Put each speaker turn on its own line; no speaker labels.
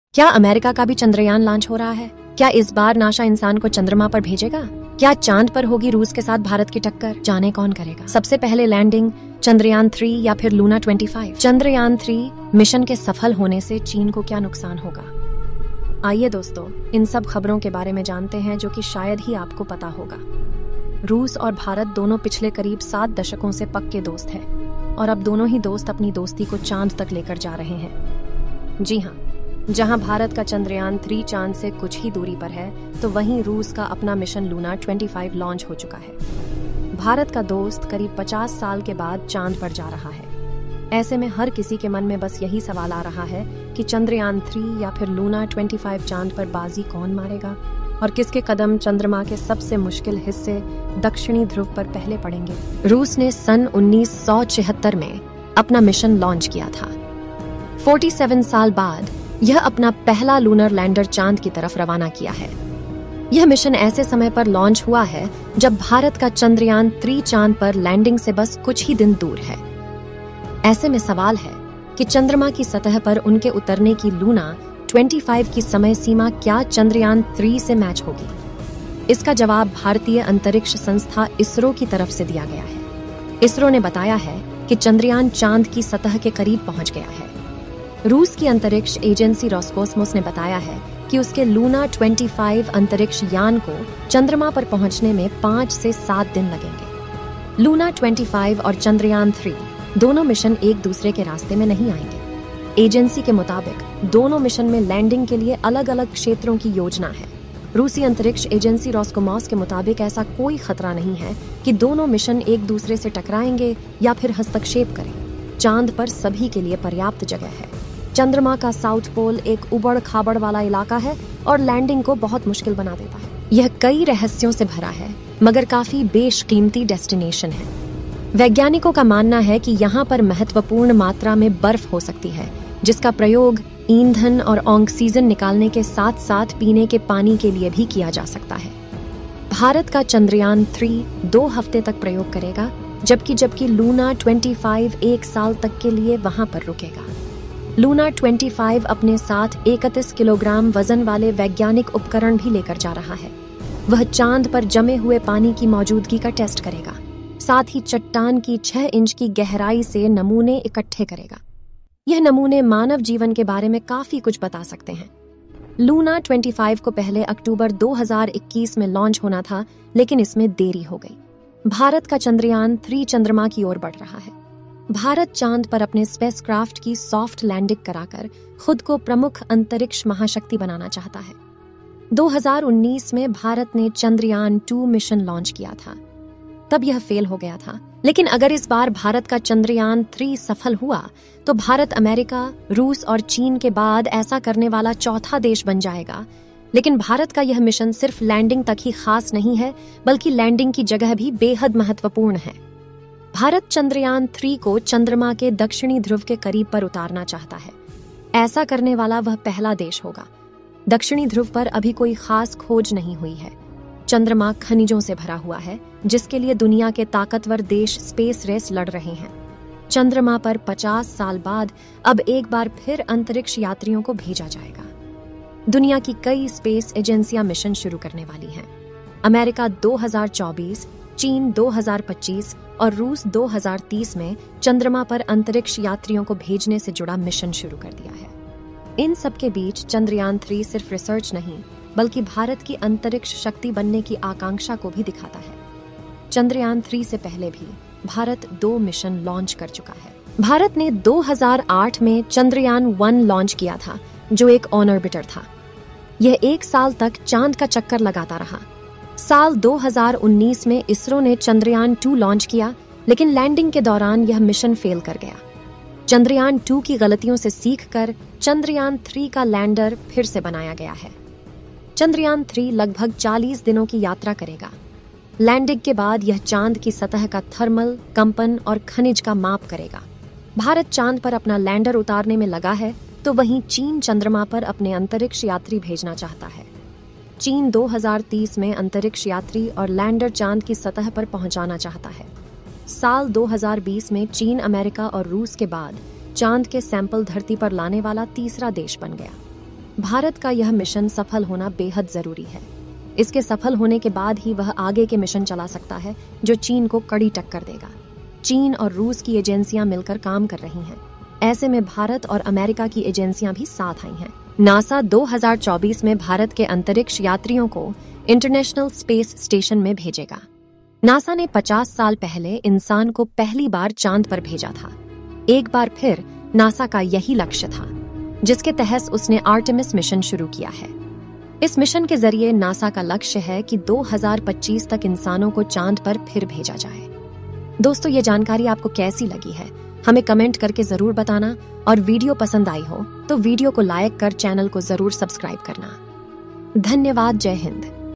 क्या अमेरिका का भी चंद्रयान लॉन्च हो रहा है? क्या इस बार नासा इंसान को चंद्रमा पर भेजेगा? क्या चांद पर होगी रूस के साथ भारत की टक्कर? जाने कौन करेगा सबसे पहले लैंडिंग, चंद्रयान 3 या फिर लूना 25? चंद्रयान 3 मिशन के सफल होने से चीन को क्या नुकसान होगा? आइए दोस्तों, इन सब खबरों के बारे में जानते हैं जो कि शायद ही आपको पता होगा। रूस और भारत दोनों पिछले करीब 7 दशकों से पक्के दोस्त हैं और अब दोनों ही दोस्त अपनी दोस्ती को चांद तक लेकर जा रहे हैं। जी हाँ, जहां भारत का चंद्रयान 3 चांद से कुछ ही दूरी पर है, तो वहीं रूस का अपना मिशन लूना 25 लॉन्च हो चुका है। भारत का दोस्त करीब 50 साल के बाद चांद पर जा रहा है। ऐसे में हर किसी के मन में बस यही सवाल आ रहा है कि चंद्रयान 3 या फिर लूना 25 चांद पर बाजी कौन मारेगा और किसके कदम चंद्रमा के सबसे मुश्किल हिस्से दक्षिणी ध्रुव पर पहले पड़ेंगे। रूस ने सन 1976 में अपना मिशन लॉन्च किया था। 47 साल बाद यह अपना पहला लूनर लैंडर चांद की तरफ रवाना किया है। यह मिशन ऐसे समय पर लॉन्च हुआ है जब भारत का चंद्रयान 3 चांद पर लैंडिंग से बस कुछ ही दिन दूर है। ऐसे में सवाल है कि चंद्रमा की सतह पर उनके उतरने की लूना 25 की समय सीमा क्या चंद्रयान 3 से मैच होगी? इसका जवाब भारतीय अंतरिक्ष संस्था इसरो की तरफ से दिया गया है। इसरो ने बताया है कि चंद्रयान चांद की सतह के करीब पहुंच गया है। रूस की अंतरिक्ष एजेंसी रोसकोस्मोस ने बताया है कि उसके लूना 25 अंतरिक्ष यान को चंद्रमा पर पहुंचने में 5 से 7 दिन लगेंगे। लूना 25 और चंद्रयान 3 दोनों मिशन एक दूसरे के रास्ते में नहीं आएंगे। एजेंसी के मुताबिक दोनों मिशन में लैंडिंग के लिए अलग अलग क्षेत्रों की योजना है। रूसी अंतरिक्ष एजेंसी रोसकोस्मोस के मुताबिक ऐसा कोई खतरा नहीं है कि दोनों मिशन एक दूसरे से टकराएंगे या फिर हस्तक्षेप करें। चांद पर सभी के लिए पर्याप्त जगह है। चंद्रमा का साउथ पोल एक उबड़ खाबड़ वाला इलाका है और लैंडिंग को बहुत मुश्किल बना देता है। यह कई रहस्यों से भरा है, मगर काफी बेशकीमती डेस्टिनेशन है। वैज्ञानिकों का मानना है कि यहाँ पर महत्वपूर्ण मात्रा में बर्फ हो सकती है, जिसका प्रयोग ईंधन और ऑक्सीजन निकालने के साथ साथ पीने के पानी के लिए भी किया जा सकता है। भारत का चंद्रयान 3 2 हफ्ते तक प्रयोग करेगा, जबकि लूना 25 1 साल तक के लिए वहां पर रुकेगा। लूना 25 अपने साथ 31 किलोग्राम वजन वाले वैज्ञानिक उपकरण भी लेकर जा रहा है। वह चांद पर जमे हुए पानी की मौजूदगी का टेस्ट करेगा, साथ ही चट्टान की 6 इंच की गहराई से नमूने इकट्ठे करेगा। यह नमूने मानव जीवन के बारे में काफी कुछ बता सकते हैं। लूना 25 को पहले अक्टूबर 2021 में लॉन्च होना था, लेकिन इसमें देरी हो गई। भारत का चंद्रयान 3 चंद्रमा की ओर बढ़ रहा है। भारत चांद पर अपने स्पेसक्राफ्ट की सॉफ्ट लैंडिंग कराकर खुद को प्रमुख अंतरिक्ष महाशक्ति बनाना चाहता है। 2019 में भारत ने चंद्रयान 2 मिशन लॉन्च किया था, तब यह फेल हो गया था। लेकिन अगर इस बार भारत का चंद्रयान 3 सफल हुआ, तो भारत अमेरिका, रूस और चीन के बाद ऐसा करने वाला चौथा देश बन जाएगा। लेकिन भारत का यह मिशन सिर्फ लैंडिंग तक ही खास नहीं है, बल्कि लैंडिंग की जगह भी बेहद महत्वपूर्ण है। भारत चंद्रयान 3 को चंद्रमा के दक्षिणी ध्रुव के करीब पर उतारना चाहता है। ऐसा करने वाला वह पहला देश होगा। दक्षिणी ध्रुव पर अभी कोई खास खोज नहीं हुई है। चंद्रमा खनिजों से भरा हुआ है, जिसके लिए दुनिया के ताकतवर देश स्पेस रेस लड़ रहे हैं। चंद्रमा पर 50 साल बाद अब एक बार फिर अंतरिक्ष यात्रियों को भेजा जाएगा। दुनिया की कई स्पेस एजेंसियां मिशन शुरू करने वाली हैं। अमेरिका 2024, चीन 2025 और रूस 2030 में चंद्रमा पर अंतरिक्ष यात्रियों को भेजने से जुड़ा मिशन शुरू कर दिया है। इन सब के बीच चंद्रयान 3 सिर्फ रिसर्च नहीं, बल्कि भारत की अंतरिक्ष शक्ति बनने की आकांक्षा को भी दिखाता है। चंद्रयान 3 से पहले भी भारत 2 मिशन लॉन्च कर चुका है। भारत ने 2008 में चंद्रयान 1 लॉन्च किया था, जो एक ऑन ऑर्बिटर था। यह 1 साल तक चांद का चक्कर लगाता रहा। साल 2019 में इसरो ने चंद्रयान 2 लॉन्च किया, लेकिन लैंडिंग के दौरान यह मिशन फेल कर गया। चंद्रयान 2 की गलतियों से सीखकर चंद्रयान 3 का लैंडर फिर से बनाया गया है। चंद्रयान 3 लगभग 40 दिनों की यात्रा करेगा। लैंडिंग के बाद यह चांद की सतह का थर्मल, कंपन और खनिज का माप करेगा। भारत चांद पर अपना लैंडर उतारने में लगा है, तो वहीं चीन चंद्रमा पर अपने अंतरिक्ष यात्री भेजना चाहता है। चीन 2030 में अंतरिक्ष यात्री और लैंडर चांद की सतह पर पहुंचाना चाहता है। साल 2020 में चीन, अमेरिका और रूस के बाद चांद के सैंपल धरती पर लाने वाला तीसरा देश बन गया। भारत का यह मिशन सफल होना बेहद जरूरी है। इसके सफल होने के बाद ही वह आगे के मिशन चला सकता है जो चीन को कड़ी टक्कर देगा। चीन और रूस की एजेंसियां मिलकर काम कर रही हैं। ऐसे में भारत और अमेरिका की एजेंसियां भी साथ आई हैं। नासा 2024 में भारत के अंतरिक्ष यात्रियों को इंटरनेशनल स्पेस स्टेशन में भेजेगा। नासा ने 50 साल पहले इंसान को पहली बार चांद पर भेजा था। एक बार फिर नासा का यही लक्ष्य था, जिसके तहत उसने आर्टेमिस मिशन शुरू किया है। इस मिशन के जरिए नासा का लक्ष्य है कि 2025 तक इंसानों को चांद पर फिर भेजा जाए। दोस्तों, ये जानकारी आपको कैसी लगी है हमें कमेंट करके जरूर बताना, और वीडियो पसंद आई हो तो वीडियो को लाइक कर चैनल को जरूर सब्सक्राइब करना। धन्यवाद। जय हिंद।